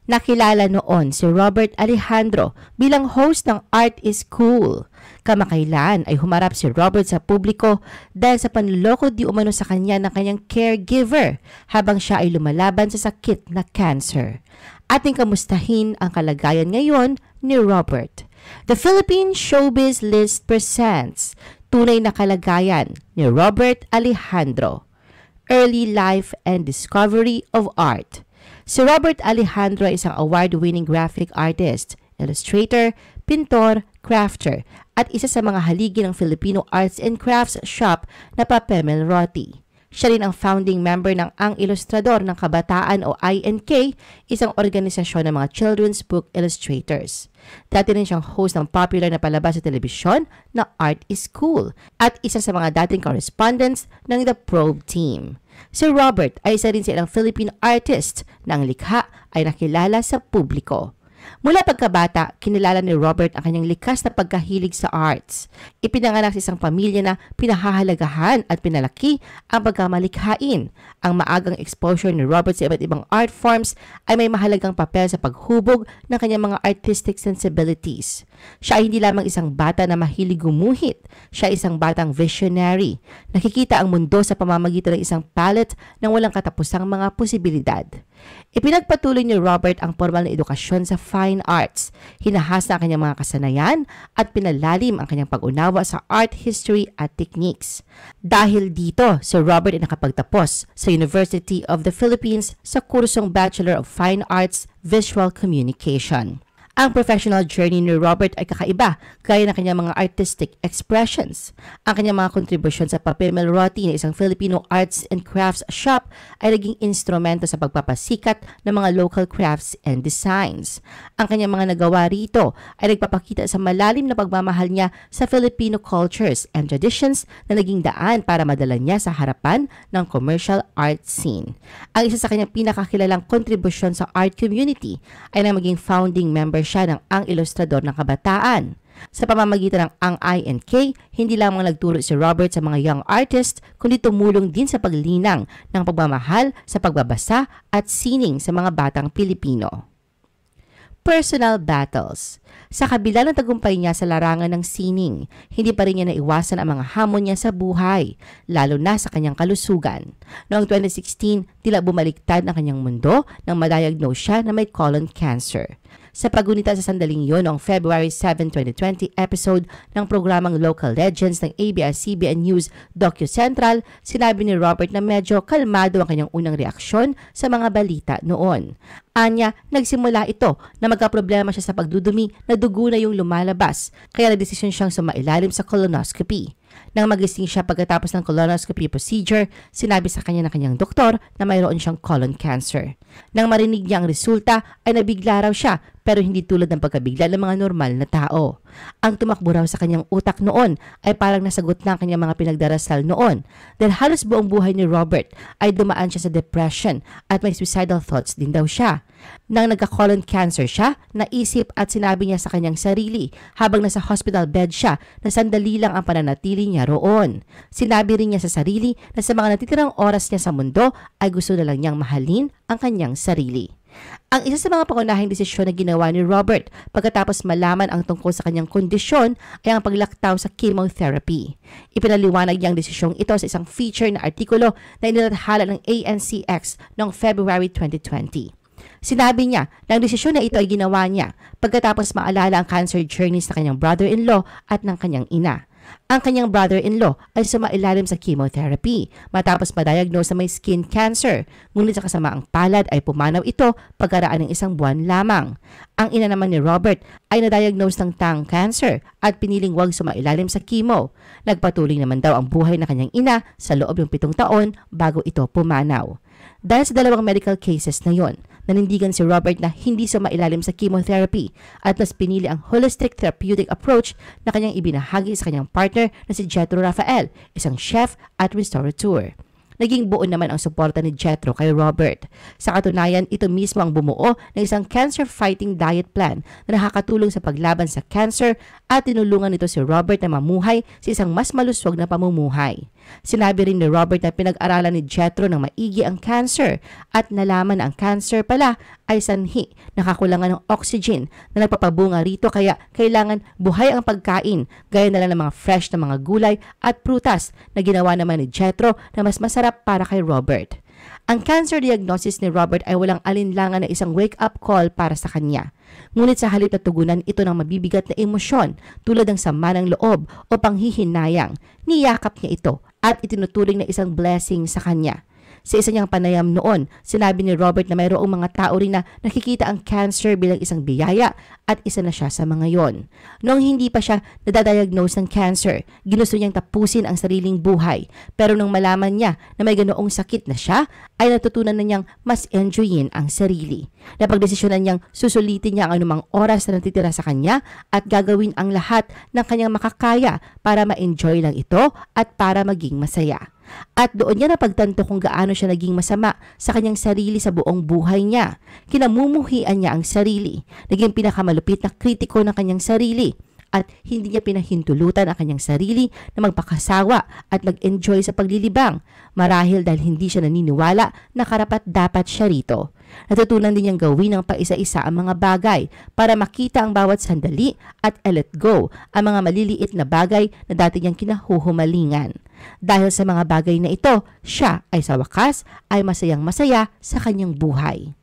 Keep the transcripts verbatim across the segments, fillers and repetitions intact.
Nakilala noon si Robert Alejandro bilang host ng Art is Cool. Kamakailan ay humarap si Robert sa publiko dahil sa panloloko di umano sa kanya ng kanyang caregiver habang siya ay lumalaban sa sakit na cancer. Ating kamustahin ang kalagayan ngayon ni Robert. The Philippine Showbiz List presents Tunay na Kalagayan ni Robert Alejandro, Early Life and Discovery of Art. Si Robert Alejandro ay isang award-winning graphic artist, illustrator, pintor, crafter, at isa sa mga haligi ng Filipino Arts and Crafts shop na Papemel Roti. Siya rin ang founding member ng Ang Ilustrador ng Kabataan o I N K, isang organisasyon ng mga children's book illustrators. Dati rin siyang host ng popular na palabas sa telebisyon na Art is Cool at isa sa mga dating correspondents ng The Probe team. Si Robert ay isa rin sa ilang Philippine artist na ang likha ay nakilala sa publiko. Mula pagkabata, kinilala ni Robert ang kanyang likas na pagkahilig sa arts. Ipinanganak sa isang pamilya na pinahahalagahan at pinalaki ang pagkamalikhain. Ang maagang exposure ni Robert sa iba't ibang art forms ay may mahalagang papel sa paghubog ng kanyang mga artistic sensibilities. Siya ay hindi lamang isang bata na mahilig gumuhit. Siya ay isang batang visionary. Nakikita ang mundo sa pamamagitan ng isang palette ng walang katapusang mga posibilidad. Ipinagpatuloy ni Robert ang formal na edukasyon sa fine arts. Hinahasa ang kanyang mga kasanayan at pinalalim ang kanyang pag-unawa sa art history at techniques. Dahil dito, si Robert ay nakapagtapos sa University of the Philippines sa kursong Bachelor of Fine Arts Visual Communication. Ang professional journey ni Robert ay kakaiba gaya ng kanyang mga artistic expressions. Ang kanyang mga kontribusyon sa Papemel Roti na isang Filipino arts and crafts shop ay naging instrumento sa pagpapasikat ng mga local crafts and designs. Ang kanyang mga nagawa rito ay nagpapakita sa malalim na pagmamahal niya sa Filipino cultures and traditions na naging daan para madala niya sa harapan ng commercial art scene. Ang isa sa kanyang pinakakilalang kontribusyon sa art community ay na maging founding member siya ng Ang Ilustrador ng Kabataan. Sa pamamagitan ng Ang I N K, hindi lamang nagturo si Robert sa mga young artists, kundi tumulong din sa paglinang ng pagmamahal sa pagbabasa at sining sa mga batang Pilipino. Personal battles. Sa kabila ng tagumpay niya sa larangan ng sining, hindi pa rin niya naiwasan ang mga hamon niya sa buhay, lalo na sa kanyang kalusugan. Noong twenty sixteen, tila bumaliktad ang kanyang mundo nang madiagnose siya na may colon cancer. Sa pagunita sa sandaling yon noong February seventh, twenty twenty episode ng programang Local Legends ng A B S C B N News DocuCentral, sinabi ni Robert na medyo kalmado ang kanyang unang reaksyon sa mga balita noon. Anya, nagsimula ito na magkaproblema siya sa pagdudumi na dugo na yung lumalabas, kaya nagdesisyon siyang sumailalim sa colonoscopy. Nang magising siya pagkatapos ng colonoscopy procedure, sinabi sa kanya ng kanyang doktor na mayroon siyang colon cancer. Nang marinig niya ang resulta, ay nabigla raw siya pero hindi tulad ng pagkabigla ng mga normal na tao. Ang tumakbo raw sa kanyang utak noon ay parang nasagot na ang kanyang mga pinagdarasal noon dahil halos buong buhay ni Robert ay dumaan siya sa depression at may suicidal thoughts din daw siya. Nang nagka-colon cancer siya, naisip at sinabi niya sa kanyang sarili habang nasa hospital bed siya na sandali lang ang pananatili niya roon. Sinabi rin niya sa sarili na sa mga natitirang oras niya sa mundo ay gusto na lang niyang mahalin ang kanyang sarili. Ang isa sa mga pangunahing desisyon na ginawa ni Robert pagkatapos malaman ang tungkol sa kanyang kondisyon ay ang paglaktaw sa chemotherapy. Ipinaliwanag niya ang desisyong ito sa isang feature na artikulo na inilathala ng A N C X noong February twenty twenty. Sinabi niya na ang desisyon na ito ay ginawa niya pagkatapos maalala ang cancer journeys ng kanyang brother-in-law at ng kanyang ina. Ang kanyang brother-in-law ay sumailalim sa chemotherapy matapos ma-diagnose na may skin cancer, ngunit sa kasamaang palad ay pumanaw ito pagkaraan ng isang buwan lamang. Ang ina naman ni Robert ay na-diagnose ng tongue cancer at piniling huwag sumailalim sa chemo. Nagpatuloy naman daw ang buhay ng kanyang ina sa loob ng pitong taon bago ito pumanaw. Dahil sa dalawang medical cases na yon, nanindigan si Robert na hindi sumailalim sa chemotherapy at mas pinili ang holistic therapeutic approach na kanyang ibinahagi sa kanyang partner na si Jetro Rafael, isang chef at restaurateur. Naging buo naman ang suporta ni Jetro kay Robert. Sa katunayan, ito mismo ang bumuo ng isang cancer-fighting diet plan na nakakatulong sa paglaban sa cancer at tinulungan nito si Robert na mamuhay sa isang mas maluswag na pamumuhay. Sinabi rin ni Robert na pinag-aralan ni Jethro ng maigi ang cancer at nalaman na ang cancer pala ay sanhi na kakulangan ng oxygen na nagpapabunga rito kaya kailangan buhay ang pagkain gaya na lang ng mga fresh na mga gulay at prutas na ginawa naman ni Jethro na mas masarap para kay Robert. Ang cancer diagnosis ni Robert ay walang alinlangan na isang wake-up call para sa kanya. Ngunit sa halip na tugunan ito ng mabibigat na emosyon tulad ng sama ng loob o panghihinayang, niyakap niya ito at itinuturing na isang blessing sa kanya. Sa isa niyang panayam noon, sinabi ni Robert na mayroong mga tao rin na nakikita ang cancer bilang isang biyaya at isa na siya sa mga yon. Noong hindi pa siya nadadiagnose ng cancer, ginusto niyang tapusin ang sariling buhay. Pero nung malaman niya na may ganoong sakit na siya, ay natutunan na niyang mas enjoyin ang sarili. Napagdesisyonan niyang susulitin niya ang anumang oras na natitira sa kanya at gagawin ang lahat ng kanyang makakaya para ma-enjoy lang ito at para maging masaya. At doon niya napagtanto kung gaano siya naging masama sa kanyang sarili sa buong buhay niya. Kinamumuhian niya ang sarili, naging pinakamalupit na kritiko ng kanyang sarili, at hindi niya pinahintulutan ang kanyang sarili na magpakasawa at mag-enjoy sa paglilibang, marahil dahil hindi siya naniniwala na karapat-dapat siya rito. Natutunan din niyang gawin ng paisa-isa ang mga bagay para makita ang bawat sandali at let go ang mga maliliit na bagay na dati niyang kinahuhumalingan. Dahil sa mga bagay na ito, siya ay sa wakas ay masayang masaya sa kanyang buhay.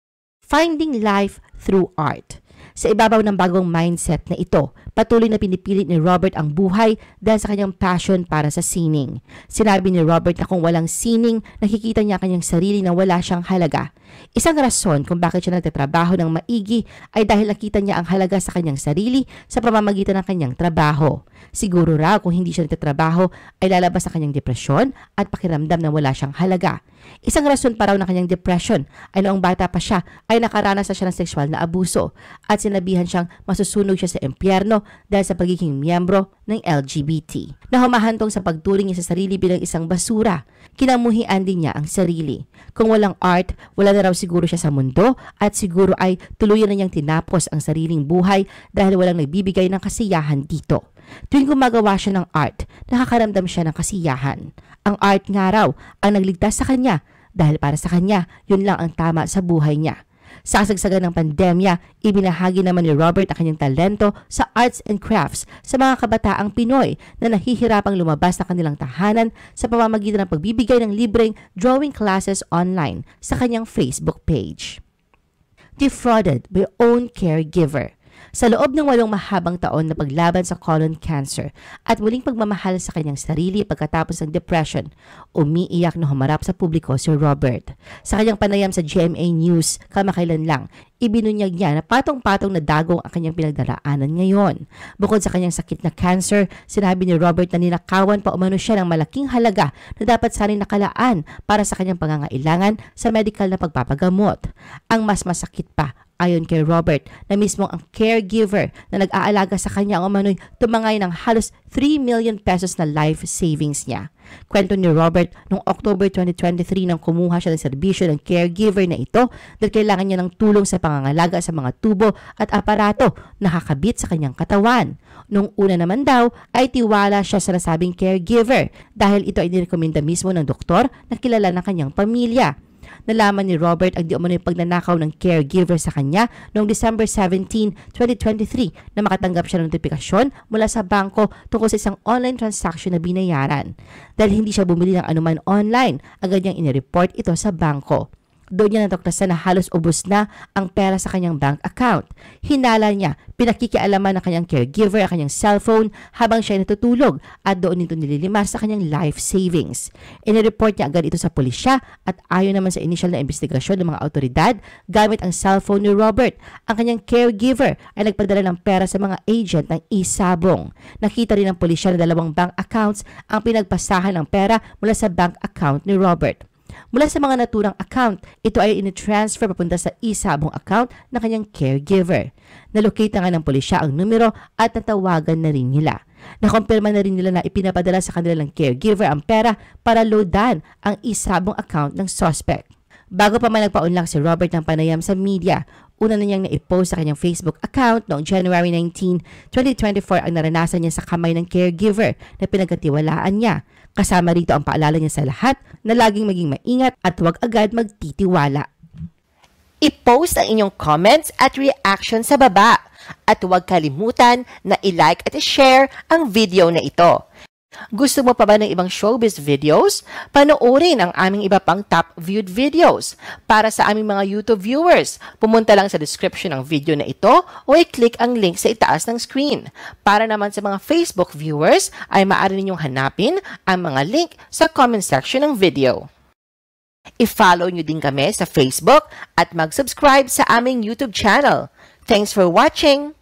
Finding life through art. Sa ibabaw ng bagong mindset na ito, patuloy na pinipilit ni Robert ang buhay dahil sa kanyang passion para sa sining. Sinabi ni Robert na kung walang sining, nakikita niya kanyang sarili na wala siyang halaga. Isang rason kung bakit siya nagtatrabaho ng maigi ay dahil nakita niya ang halaga sa kanyang sarili sa pamamagitan ng kanyang trabaho. Siguro raw kung hindi siya nagtatrabaho ay lalabas sa kanyang depresyon at pakiramdam na wala siyang halaga. Isang rason pa raw ng kanyang depression ay noong bata pa siya ay nakaranas na siya ng sexual na abuso at sinabihan siyang masusunog siya sa impyerno dahil sa pagiging miyembro ng L G B T. Na humahantong sa pagturing niya sa sarili bilang isang basura, kinamuhian din niya ang sarili. Kung walang art, wala na raw siguro siya sa mundo at siguro ay tuluyan na niyang tinapos ang sariling buhay dahil walang nagbibigay ng kasiyahan dito. Tuwing gumagawa siya ng art, nakakaramdam siya ng kasiyahan. Ang art nga raw ang nagligtas sa kanya dahil para sa kanya, yun lang ang tama sa buhay niya. Sa kasagsagan ng pandemya, ibinahagi naman ni Robert ang kanyang talento sa arts and crafts sa mga kabataang Pinoy na nahihirapang lumabas na kanilang tahanan sa pamamagitan ng pagbibigay ng libreng drawing classes online sa kanyang Facebook page. Defrauded by own caregiver. Sa loob ng walong mahabang taon na paglaban sa colon cancer at muling pagmamahal sa kanyang sarili pagkatapos ng depression, umiiyak na humarap sa publiko si Robert. Sa kanyang panayam sa G M A News kamakailan lang, ibinunyag niya na patong-patong na dagong ang kanyang pinagdaraanan ngayon. Bukod sa kanyang sakit na cancer, sinabi ni Robert na ninakawan pa umano siya ng malaking halaga na dapat sana'y nakalaan para sa kanyang pangangailangan sa medical na pagpapagamot. Ang mas masakit pa, ayon kay Robert, na mismo ang caregiver na nag-aalaga sa kanya ang umano'y tumangay ng halos three million pesos na life savings niya. Kwento ni Robert, noong October twenty twenty-three nang kumuha siya ng serbisyo ng caregiver na ito dahil kailangan niya ng tulong sa pangangalaga sa mga tubo at aparato na nakakabit sa kanyang katawan. Noong una naman daw ay tiwala siya sa nasabing caregiver dahil ito ay nirekomenda mismo ng doktor na kilala ng kanyang pamilya. Nalaman ni Robert ang di umano'y pagnanakaw ng caregiver sa kanya noong December seventeenth, twenty twenty-three na makatanggap siya ng notifikasyon mula sa bangko tungkol sa isang online transaction na binayaran. Dahil hindi siya bumili ng anuman online, agad niyang inireport ito sa bangko. Doon niya natuklasan na halos ubos na ang pera sa kanyang bank account. Hinala niya, pinakikialaman ng kanyang caregiver ang kanyang cellphone habang siya ay natutulog at doon nito nililimar sa kanyang life savings. Inireport niya agad ito sa pulisya at ayon naman sa initial na investigasyon ng mga autoridad, gamit ang cellphone ni Robert, ang kanyang caregiver ay nagpadala ng pera sa mga agent ng e-sabong. Nakita rin ng pulisya na dalawang bank accounts ang pinagpasahan ng pera mula sa bank account ni Robert. Mula sa mga naturang account, ito ay initransfer papunta sa e-sabong account ng kanyang caregiver. Nalocate na nga ng pulisya ang numero at natawagan na rin nila. Nakumpirma na rin nila na ipinapadala sa kanila ng caregiver ang pera para loadan ang e-sabong account ng suspect. Bago pa man nagpaunlak si Robert ng panayam sa media, una na niyang na-post sa kanyang Facebook account noong January nineteenth, twenty twenty-four ang naranasan niya sa kamay ng caregiver na pinagkatiwalaan niya. Kasama rito ang paalala niya sa lahat na laging maging maingat at huwag agad magtitiwala. I-post ang inyong comments at reaction sa baba at huwag kalimutan na i-like at i-share ang video na ito. Gusto mo pa ba ng ibang showbiz videos? Panoorin ang aming iba pang top viewed videos. Para sa aming mga YouTube viewers, pumunta lang sa description ng video na ito o i-click ang link sa itaas ng screen. Para naman sa mga Facebook viewers, ay maaari ninyong hanapin ang mga link sa comment section ng video. I-follow nyo din kami sa Facebook at mag-subscribe sa aming YouTube channel. Thanks for watching!